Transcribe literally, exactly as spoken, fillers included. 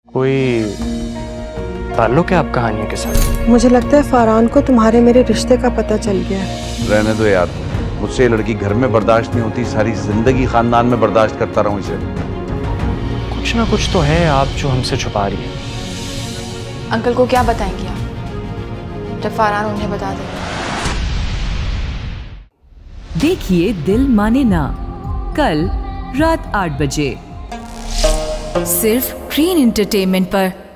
कोई ताल्लुक है आपका हानिया के साथ? मुझे लगता है फरहान को तुम्हारे मेरे रिश्ते का पता चल गया। रहने दो यार, मुझसे ये लड़की घर में बर्दाश्त नहीं होती, सारी जिंदगी खानदान में बर्दाश्त करता रहूं इसे। कुछ ना कुछ तो है आप जो हमसे छुपा रही है। अंकल को क्या बताएंगे आप जब फरहान उन्हें बता दें? देखिए दिल माने ना, कल रात आठ बजे सिर्फ ग्रीन एंटरटेनमेंट पर।